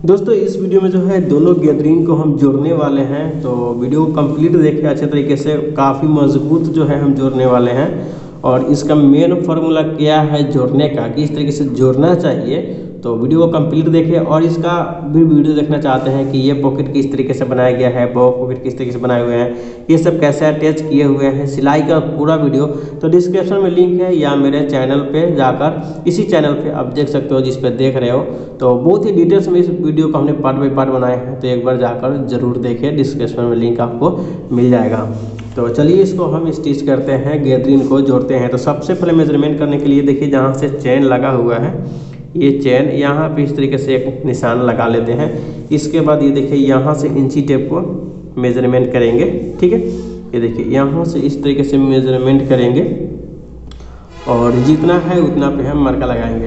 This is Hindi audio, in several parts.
दोस्तों इस वीडियो में जो है दोनों गैदरिंग को हम जोड़ने वाले हैं, तो वीडियो को कंप्लीट देखें अच्छे तरीके से। काफ़ी मजबूत जो है हम जोड़ने वाले हैं और इसका मेन फार्मूला क्या है जोड़ने का, किस तरीके से जोड़ना चाहिए, तो वीडियो को कंप्लीट देखें। और इसका भी वीडियो देखना चाहते हैं कि ये पॉकेट किस तरीके से बनाया गया है, बॉ पॉकेट किस तरीके से बनाए हुए हैं, ये सब कैसे अटैच किए हुए हैं, सिलाई का पूरा वीडियो, तो डिस्क्रिप्शन में लिंक है या मेरे चैनल पे जाकर इसी चैनल पे आप देख सकते हो जिस पे देख रहे हो। तो बहुत ही डिटेल्स में इस वीडियो को हमने पार्ट बाई पार्ट बनाए हैं, तो एक बार जाकर जरूर देखें, डिस्क्रिप्शन में लिंक आपको मिल जाएगा। तो चलिए इसको हम स्टिच करते हैं, गैदरिंग को जोड़ते हैं। तो सबसे पहले मेजरमेंट करने के लिए देखिए जहाँ से चेन लगा हुआ है, ये चेन यहाँ पे इस तरीके से एक निशान लगा लेते हैं। इसके बाद ये देखिए यहाँ से इंची टेप को मेजरमेंट करेंगे, ठीक है। ये देखिए यहाँ से इस तरीके से मेजरमेंट करेंगे और जितना है उतना पे हम मार्का लगाएंगे।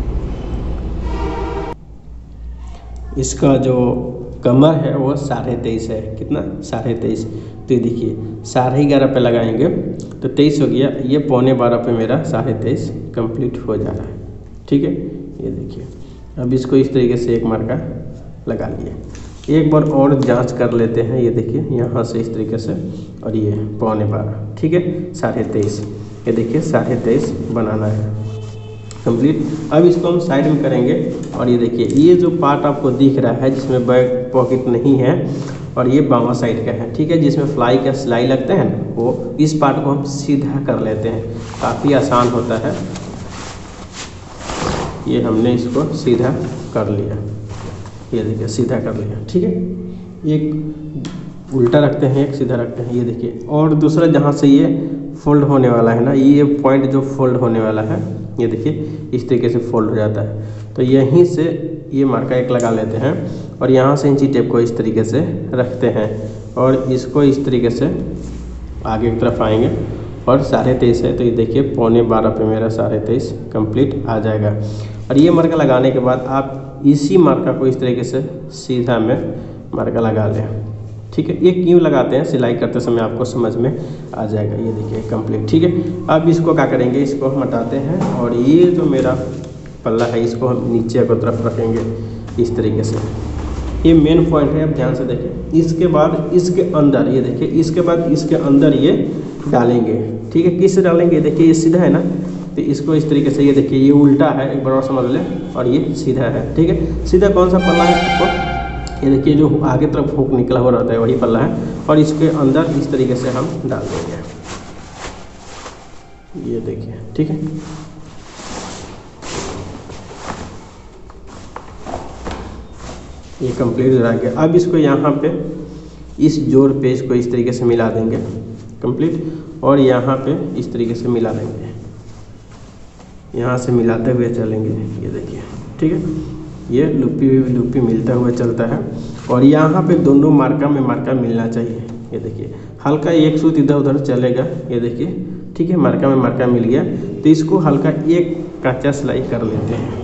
इसका जो कमर है वो 23.5 है, कितना 23.5। तो ये देखिए 11.5 पे लगाएंगे तो 23 हो गया, ये 11.15 पे मेरा 23.5 कंप्लीट हो जा रहा है, ठीक है। ये देखिए अब इसको इस तरीके से एक मार्का लगा लिए। एक बार और जांच कर लेते हैं, ये देखिए यहाँ से इस तरीके से और ये 11.15, ठीक है 23.5। ये देखिए 23.5 बनाना है कंप्लीट। अब इसको हम साइड में करेंगे और ये देखिए ये जो पार्ट आपको दिख रहा है जिसमें बैक पॉकेट नहीं है और ये बामा साइड का है, ठीक है, जिसमें फ्लाई का सिलाई लगते हैं ना, वो इस पार्ट को हम सीधा कर लेते हैं। काफ़ी आसान होता है। ये हमने इसको सीधा कर लिया, ये देखिए सीधा कर लिया, ठीक है। एक उल्टा रखते हैं, एक सीधा रखते हैं, ये देखिए। और दूसरा जहाँ से ये फोल्ड होने वाला है ना, ये पॉइंट जो फोल्ड होने वाला है, ये देखिए इस तरीके से फोल्ड हो जाता है। तो यहीं से ये मार्का एक लगा लेते हैं और यहाँ से इंची टेप को इस तरीके से रखते हैं और इसको इस तरीके से आगे की तरफ आएंगे और 23.5 है, तो ये देखिए 11.15 पे मेरा 23.5 कंप्लीट आ जाएगा। और ये मार्का लगाने के बाद आप इसी मार्का को इस तरीके से सीधा में मार्का लगा लें, ठीक है। ये क्यों लगाते हैं, सिलाई करते समय आपको समझ में आ जाएगा। ये देखिए कंप्लीट, ठीक है। अब इसको क्या करेंगे, इसको हम हटाते हैं और ये जो मेरा पल्ला है इसको हम नीचे की तरफ रखेंगे इस तरीके से। ये मेन पॉइंट है, अब ध्यान से देखें। इसके बाद इसके अंदर ये देखिए, इसके बाद इसके अंदर ये डालेंगे, ठीक है। किससे डालेंगे, देखिए ये सीधा है ना, तो इसको इस तरीके से, ये देखिए ये उल्टा है, एक बार और समझ लें, और ये सीधा है, ठीक है। सीधा कौन सा पल्ला है आपको, ये देखिए जो आगे तरफ हुक निकला हुआ रहता है वही पल्ला है और इसके अंदर इस तरीके से हम डाल देंगे, ये देखिए, ठीक है। ये कंप्लीट हो जाएगा। अब इसको यहाँ पे इस जोड़ पेज को इस तरीके से मिला देंगे कंप्लीट और यहाँ पे इस तरीके से मिला देंगे, यहाँ से मिलाते हुए चलेंगे, ये देखिए, ठीक है। ये लुप्पी मिलता हुआ चलता है और यहाँ पे दोनों मार्का में मार्का मिलना चाहिए। ये देखिए हल्का एक सूत इधर उधर चलेगा, ये देखिए, ठीक है। मार्का में मार्का मिल गया तो इसको हल्का एक कच्चा सिलाई कर लेते हैं।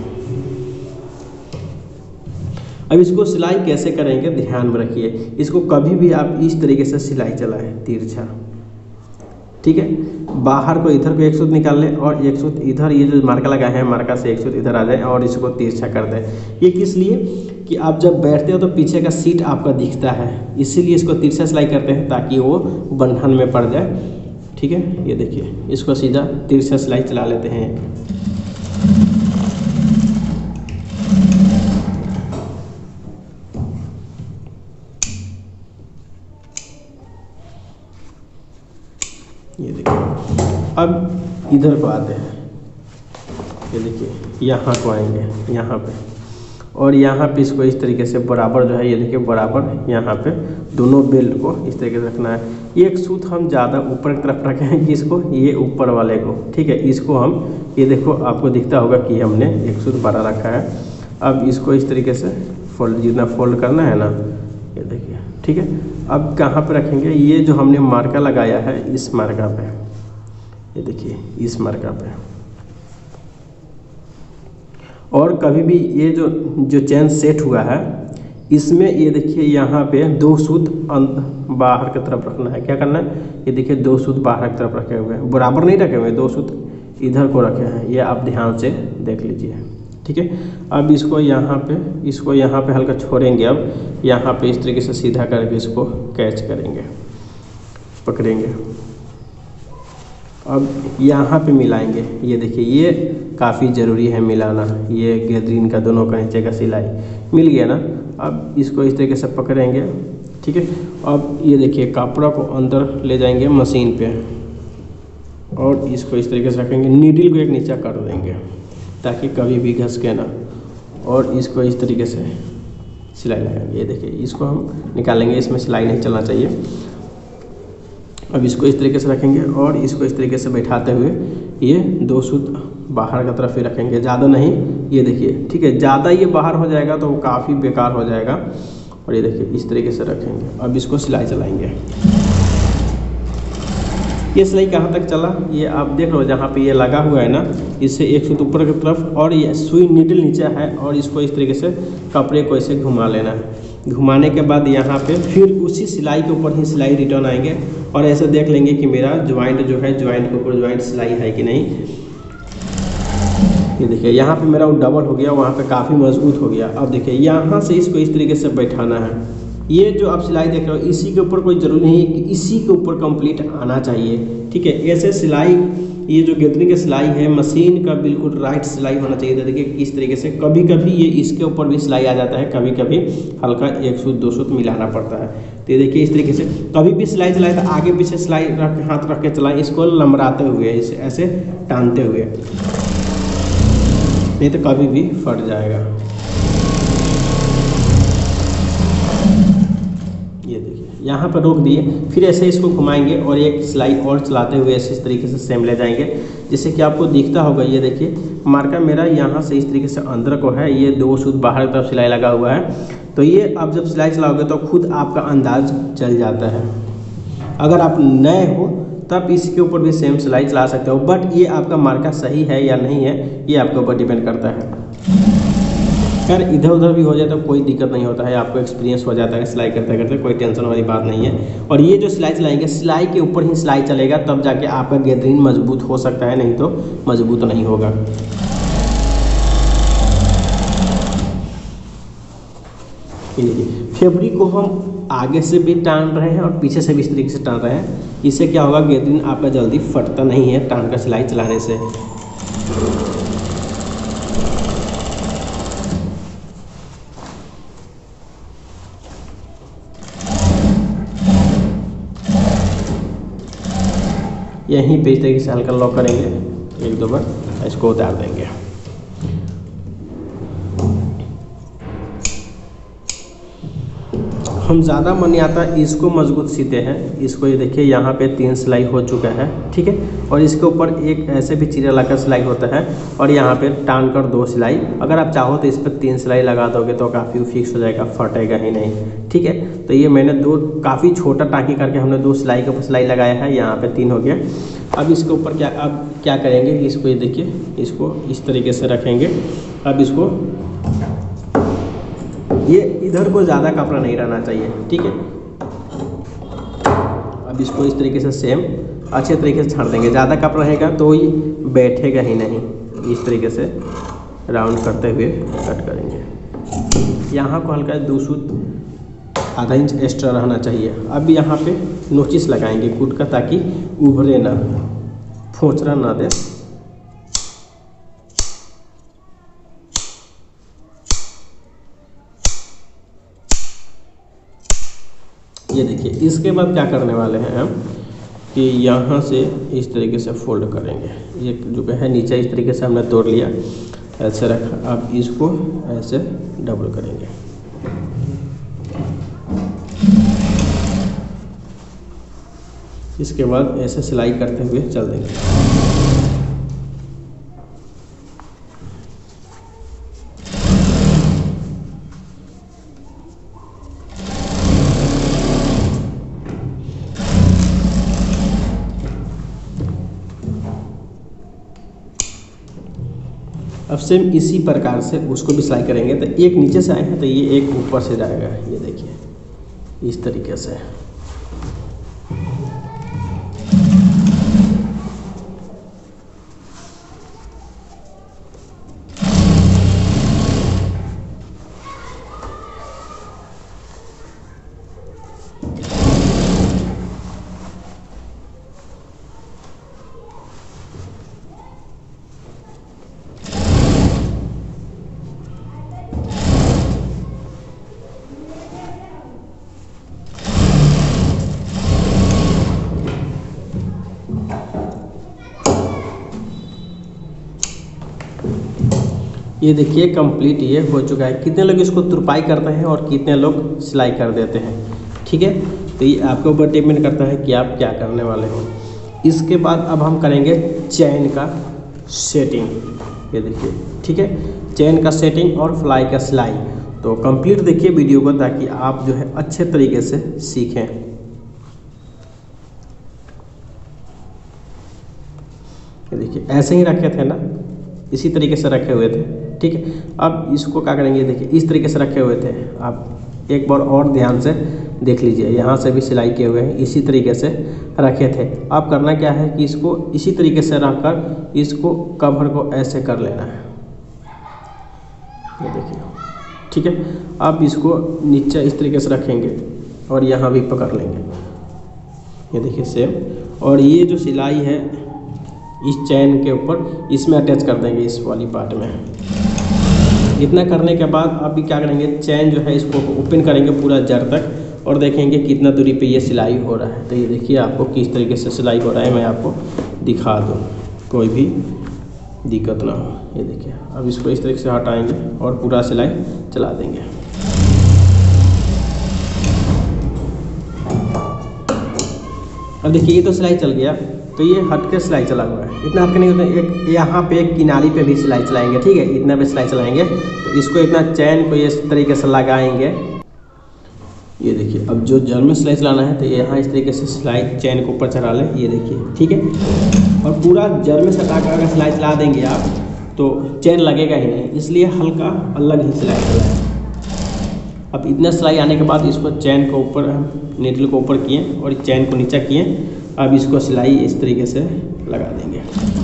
अब इसको सिलाई कैसे करेंगे ध्यान में रखिए, इसको कभी भी आप इस तरीके से सिलाई चलाएं तिरछा, ठीक है। बाहर को इधर को एक सूत निकाल लें और एक सूत इधर, ये जो मार्का लगा है मार्का से एक सूत इधर आ जाए और इसको तिरछा कर दें। ये किस लिए कि आप जब बैठते हो तो पीछे का सीट आपका दिखता है, इसीलिए इसको तिरछा सिलाई करते हैं ताकि वो बंधन में पड़ जाए, ठीक है। ये देखिए इसको सीधा तिरछा सिलाई चला लेते हैं। ये देखिए अब इधर को आते हैं, ये देखिए यहाँ को आएंगे यहाँ पे और यहाँ पे इसको इस तरीके से बराबर जो है, ये देखिए बराबर यहाँ पे दोनों बेल्ट को इस तरीके से रखना है। एक सूत हम ज़्यादा ऊपर की तरफ रखे हैं, इसको ये ऊपर वाले को, ठीक है। इसको हम, ये देखो आपको दिखता होगा कि हमने एक सूत बड़ा रखा है। अब इसको इस तरीके से फोल्ड, जितना फोल्ड करना है ना, ये देखिए, ठीक है। अब कहाँ पे रखेंगे, ये जो हमने मार्का लगाया है इस मार्का पे, ये देखिए इस मार्का पे। और कभी भी ये जो चेन सेट हुआ है इसमें, ये देखिए यहाँ पे 2 सूत बाहर की तरफ रखना है। क्या करना है, ये देखिए 2 सूत बाहर की तरफ रखे हुए हैं, बराबर नहीं रखे हुए, 2 सूत इधर को रखे हैं, ये आप ध्यान से देख लीजिए, ठीक है। अब इसको यहाँ पे हल्का छोड़ेंगे, अब यहाँ पे इस तरीके से सीधा करके इसको कैच करेंगे, पकड़ेंगे। अब यहाँ पे मिलाएंगे, ये देखिए ये काफ़ी ज़रूरी है मिलाना, ये गैदरीन का दोनों का नीचे का सिलाई मिल गया ना। अब इसको इस तरीके से पकड़ेंगे, ठीक है। अब ये देखिए कपड़ा को अंदर ले जाएंगे मशीन पे और इसको इस तरीके से रखेंगे, नीडल को एक नीचा कर देंगे ताकि कभी भी घसके ना, और इसको इस तरीके से सिलाई लगाएंगे। ये देखिए इसको हम निकालेंगे, इसमें सिलाई नहीं चलना चाहिए। अब इसको इस तरीके से रखेंगे और इसको इस तरीके से बैठाते हुए ये 2 सूत बाहर की तरफ ही रखेंगे, ज़्यादा नहीं। ये देखिए ठीक है, ज़्यादा ये बाहर हो जाएगा तो वो काफ़ी बेकार हो जाएगा। और ये देखिए इस तरीके से रखेंगे। अब इसको सिलाई चलाएंगे। ये सिलाई कहाँ तक चला ये आप देख लो, जहाँ पे ये लगा हुआ है ना, इससे 1 सूत ऊपर की तरफ और ये सुई नीडल नीचे है, और इसको इस तरीके से कपड़े को ऐसे घुमा लेना है। घुमाने के बाद यहाँ पे फिर उसी सिलाई के ऊपर ही सिलाई रिटर्न आएंगे और ऐसे देख लेंगे कि मेरा ज्वाइंट जो है, ज्वाइंट के ऊपर ज्वाइंट सिलाई है कि नहीं। ये देखिए यहाँ पे मेरा वो डबल हो गया, वहाँ पे काफ़ी मजबूत हो गया। अब देखिए यहाँ से इसको इस तरीके से बैठाना है। ये जो आप सिलाई देख रहे हो इसी के ऊपर, कोई ज़रूरी नहीं है कि इसी के ऊपर कंप्लीट आना चाहिए, ठीक है। ऐसे सिलाई, ये जो गैदरिंग की सिलाई है मशीन का बिल्कुल राइट सिलाई होना चाहिए। देखिए इस तरीके से कभी कभी ये इसके ऊपर भी सिलाई आ जाता है, कभी कभी हल्का 1 सूत 2 सूत मिलाना पड़ता है। तो ये देखिए इस तरीके से कभी भी सिलाई चलाए तो आगे पीछे सिलाई रख, हाथ रख के चलाएं, इसको लंबराते हुए, इसे ऐसे टानते हुए, नहीं तो कभी भी फट जाएगा। ये देखिए यहाँ पर रोक दिए, फिर ऐसे इसको घुमाएंगे और एक सिलाई और चलाते हुए ऐसे इस तरीके से सेम ले जाएंगे, जिससे कि आपको दिखता होगा। ये देखिए मार्का मेरा यहाँ से इस तरीके से अंदर को है, ये 2 सूत बाहर की तरफ सिलाई लगा हुआ है। तो ये आप जब सिलाई चलाओगे तो खुद आपका अंदाज चल जाता है। अगर आप नए हो तब इसके ऊपर भी सेम सिलाई चला सकते हो, बट ये आपका मार्का सही है या नहीं है ये आपके ऊपर डिपेंड करता है। अगर इधर उधर भी हो जाए तो कोई दिक्कत नहीं होता है, आपको एक्सपीरियंस हो जाता है सिलाई करते करते, कोई टेंशन वाली बात नहीं है। और ये जो सिलाई चलाएंगे सिलाई के ऊपर ही सिलाई चलेगा, तब जाके आपका गैदरिंग मजबूत हो सकता है, नहीं तो मजबूत नहीं होगा। फैब्रिक को हम आगे से भी टान रहे हैं और पीछे से भी इस तरीके से टान रहे हैं। इससे क्या होगा, गैदरिंग आपका जल्दी फटता नहीं है टान कर सिलाई चलाने से। यहीं पे इस तरीके से हल्का लॉक करेंगे, 1-2 बार इसको उतार देंगे। हम ज़्यादा मन आता इसको मजबूत सीते हैं। इसको ये देखिए यहाँ पे 3 सिलाई हो चुका है, ठीक है। और इसके ऊपर एक ऐसे भी चीरा लगा सिलाई होता है और यहाँ पे टान कर 2 सिलाई। अगर आप चाहो तो इस पर 3 सिलाई लगा दोगे तो काफ़ी फिक्स हो जाएगा, फटेगा ही नहीं, ठीक है। तो ये मैंने 2 काफ़ी छोटा टाँकी करके हमने 2 सिलाई के ऊपर सिलाई लगाया है, यहाँ पे 3 हो गया। अब इसके ऊपर क्या करेंगे, इसको ये देखिए इसको इस तरीके से रखेंगे। अब इसको ये इधर को ज़्यादा कपड़ा नहीं रहना चाहिए, ठीक है। अब इसको इस तरीके से सेम अच्छे तरीके से छाड़ देंगे। ज़्यादा कपड़ा रहेगा तो ये बैठेगा ही नहीं। इस तरीके से राउंड करते हुए कट करेंगे। यहाँ को हल्का 2 सूत आधा इंच एक्स्ट्रा रहना चाहिए। अब यहाँ पे नोचिस लगाएंगे कूट का, ताकि उभरे ना, फोचरा ना दे। ये देखिए इसके बाद क्या करने वाले हैं हम कि यहाँ से इस तरीके से फोल्ड करेंगे। ये जो है नीचे इस तरीके से हमने तोड़ लिया, ऐसे रखा। अब इसको ऐसे डबल करेंगे। इसके बाद ऐसे सिलाई करते हुए चल देंगे। अब सेम इसी प्रकार से उसको भी सिलाई करेंगे। तो एक नीचे से आए हैं तो ये एक ऊपर से जाएगा, ये देखिए इस तरीके से। ये देखिए कंप्लीट ये हो चुका है। कितने लोग इसको तुरपाई करते हैं और कितने लोग सिलाई कर देते हैं, ठीक है। तो ये आपके ऊपर डिपेंड करता है कि आप क्या करने वाले हो। इसके बाद अब हम करेंगे चैन का सेटिंग। ये देखिए, ठीक है, चैन का सेटिंग और फ्लाई का सिलाई। तो कंप्लीट देखिए वीडियो को, ताकि आप जो है अच्छे तरीके से सीखें। ये देखिए ऐसे ही रखे थे ना, इसी तरीके से रखे हुए थे, ठीक है। अब इसको क्या करेंगे, देखिए इस तरीके से रखे हुए थे। आप एक बार और ध्यान से देख लीजिए, यहाँ से भी सिलाई किए हुए हैं, इसी तरीके से रखे थे। अब करना क्या है कि इसको इसी तरीके से रखकर इसको कवर को ऐसे कर लेना है। ये देखिए, ठीक है। अब इसको नीचे इस तरीके से रखेंगे और यहाँ भी पकड़ लेंगे। ये देखिए सेम। और ये जो सिलाई है इस चैन के ऊपर इसमें अटैच कर देंगे, इस वाली पार्ट में। इतना करने के बाद अभी क्या करेंगे, चैन जो है इसको ओपन करेंगे पूरा जड़ तक और देखेंगे कितना दूरी पे ये सिलाई हो रहा है। तो ये देखिए आपको किस तरीके से सिलाई हो रहा है, मैं आपको दिखा दूँ, कोई भी दिक्कत ना हो। ये देखिए अब इसको इस तरीके से हटाएंगे और पूरा सिलाई चला देंगे। अब देखिए ये तो सिलाई चल गया, तो ये हट के सिलाई चला हुआ है। इतना हट के नहीं होता, एक यहाँ पे एक किनारी पे भी सिलाई चलाएंगे, ठीक है, इतना पे सिलाई चलाएंगे। तो इसको इतना चैन को इस तरीके से लगाएंगे। ये देखिए अब जो जड़ में सिलाई चलाना है तो यहाँ इस तरीके से सिलाई चैन को ऊपर चढ़ा लें। ये देखिए, ठीक है। और पूरा जड़ में सटा कर अगर सिलाई चला देंगे आप तो चैन लगेगा ही नहीं, इसलिए हल्का अलग ही सिलाई चलाएं। अब इतना सिलाई आने के बाद इसको चैन को ऊपर, नीडल को ऊपर किए और चैन को नीचे किए। अब इसको सिलाई इस तरीके से लगा देंगे।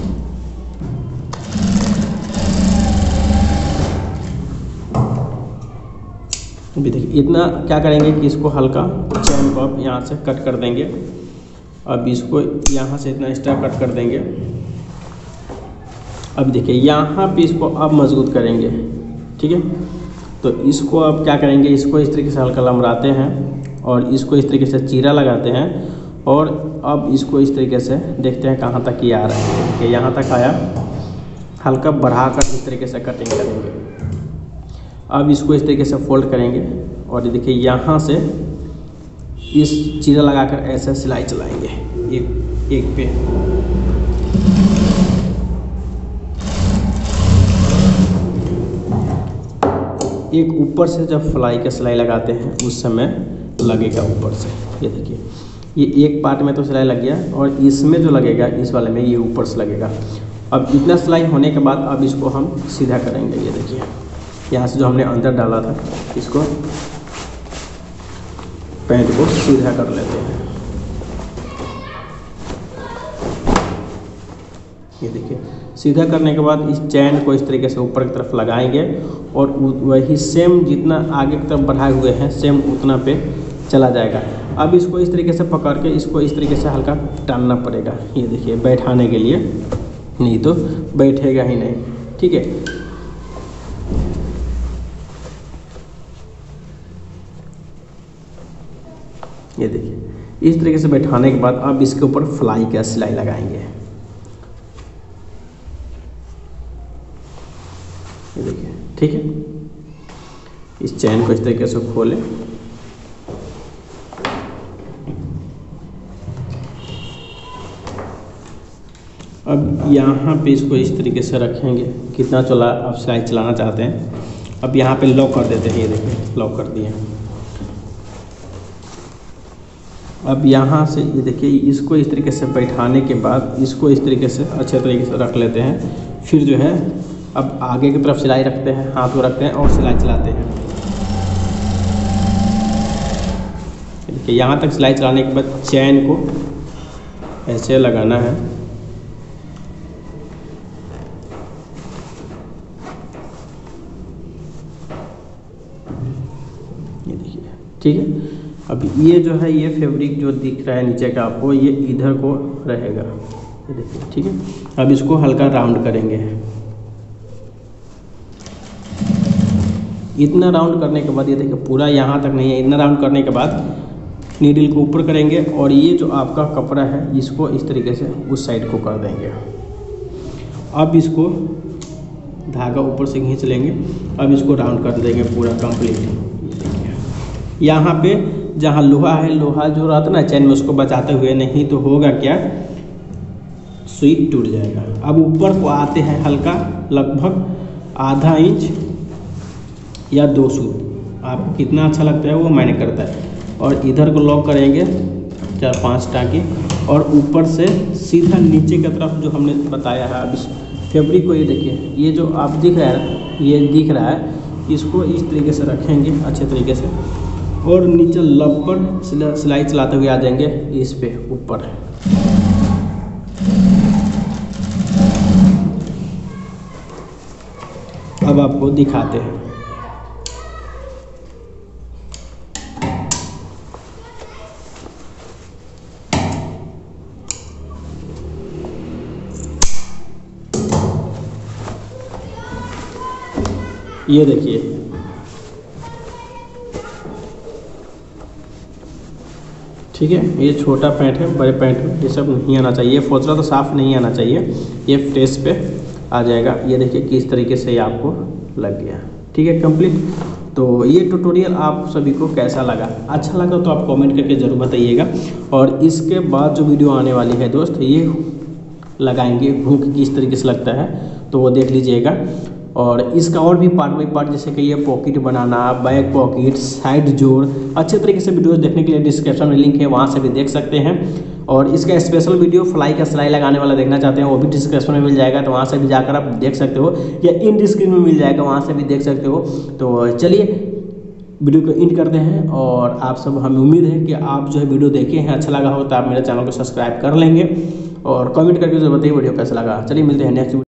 अभी देखिए इतना क्या करेंगे कि इसको हल्का चैन को अब यहाँ से कट कर देंगे। अब इसको यहाँ से इतना एक्स्ट्रा कट कर देंगे। अब देखिए यहाँ पे इसको अब मजबूत करेंगे, ठीक है। तो इसको अब क्या करेंगे, इसको इस तरीके से हल्का लमराते हैं और इसको इस तरीके से चीरा लगाते हैं। और अब इसको इस तरीके से देखते हैं कहाँ तक ये आ रहा है। कि यहाँ तक आया, हल्का बढ़ाकर इस तरीके से कटिंग करेंगे। अब इसको इस तरीके से फोल्ड करेंगे और ये देखिए यहाँ से इस चीरा लगाकर ऐसे सिलाई चलाएंगे एक पे। एक ऊपर से जब फ्लाई का सिलाई लगाते हैं उस समय लगेगा ऊपर से। ये देखिए ये एक पार्ट में तो सिलाई लग गया और इसमें जो लगेगा इस वाले में ये ऊपर से लगेगा। अब इतना सिलाई होने के बाद अब इसको हम सीधा करेंगे। ये देखिए यहाँ से जो हमने अंदर डाला था इसको पैंट को सीधा कर लेते हैं। ये देखिए सीधा करने के बाद इस चैन को इस तरीके से ऊपर की तरफ लगाएंगे और वही सेम जितना आगे की तरफ बढ़ाए हुए हैं सेम उतना पे चला जाएगा। अब इसको इस तरीके से पकड़ के इसको इस तरीके से हल्का टानना पड़ेगा। ये देखिए बैठाने के लिए, नहीं तो बैठेगा ही नहीं, ठीक है। ये देखिए इस तरीके से बैठाने के बाद अब इसके ऊपर फ्लाई का सिलाई लगाएंगे। ये देखिए, ठीक है। इस चैन को इस तरीके से खोलें। अब यहाँ पे इसको इस तरीके से रखेंगे, कितना चला आप सिलाई चलाना चाहते हैं। अब यहाँ पे लॉक कर देते हैं। ये देखिए लॉक कर दिए। अब यहाँ से ये देखिए इसको इस तरीके से बैठाने के बाद इसको इस तरीके से अच्छे तरीके से रख लेते हैं। फिर जो है अब आगे की तरफ सिलाई रखते हैं, हाथ को रखते हैं और सिलाई चलाते हैं। देखिए यहाँ तक सिलाई चलाने के बाद चैन को ऐसे लगाना है। ये देखिए, ठीक है। अब ये जो है ये फैब्रिक जो दिख रहा है नीचे का आपको, ये इधर को रहेगा। ये देखिए, ठीक है। अब इसको हल्का राउंड करेंगे। इतना राउंड करने के बाद ये देखिए पूरा यहाँ तक नहीं है, इतना राउंड करने के बाद नीडल को ऊपर करेंगे और ये जो आपका कपड़ा है इसको इस तरीके से उस साइड को कर देंगे। अब इसको धागा ऊपर से खींच लेंगे। अब इसको राउंड कर देंगे पूरा कंप्लीट। ये देखिए यहाँ पे जहाँ लोहा है, लोहा जो रहता ना चैन में, उसको बचाते हुए, नहीं तो होगा क्या, सुई टूट जाएगा। अब ऊपर को आते हैं हल्का, लगभग आधा इंच या 2 सूत, आपको कितना अच्छा लगता है वो मायने करता है। और इधर को लॉक करेंगे 4-5 टाँके, और ऊपर से सीधा नीचे की तरफ जो हमने बताया है अब इस फैब्रिक को, ये देखिए ये जो आप दिख रहा है, ये दिख रहा है, इसको इस तरीके से रखेंगे अच्छे तरीके से, और नीचे लब पर सिलाई चलाते हुए आ जाएंगे इस पे ऊपर। अब आपको दिखाते हैं। ये देखिए ठीक है, ये छोटा पैंट है, बड़े पैंट में ये सब नहीं आना चाहिए, फोचरा तो साफ नहीं आना चाहिए, ये फेस पे आ जाएगा। ये देखिए किस तरीके से ये आपको लग गया। ठीक है कंप्लीट। तो ये ट्यूटोरियल आप सभी को कैसा लगा, अच्छा लगा तो आप कमेंट करके ज़रूर बताइएगा। और इसके बाद जो वीडियो आने वाली है दोस्त, ये लगाएंगे हुक किस तरीके से लगता है, तो वो देख लीजिएगा। और इसका और भी पार्ट बाई पार्ट, जैसे कि ये पॉकेट बनाना, बैक पॉकेट, साइड जोड़, अच्छे तरीके से वीडियो देखने के लिए डिस्क्रिप्शन में लिंक है, वहाँ से भी देख सकते हैं। और इसका स्पेशल वीडियो फ्लाई का सिलाई लगाने वाला देखना चाहते हैं, वो भी डिस्क्रिप्शन में मिल जाएगा, तो वहाँ से भी जाकर आप देख सकते हो, या इन स्क्रीन में मिल जाएगा, वहाँ से भी देख सकते हो। तो चलिए वीडियो को एंड करते हैं। और आप सब, हमें उम्मीद है कि आप जो है वीडियो देखे हैं, अच्छा लगा हो तो आप मेरे चैनल को सब्सक्राइब कर लेंगे, और कमेंट करके जो बताइए वीडियो कैसा लगा। चलिए मिलते हैं नेक्स्ट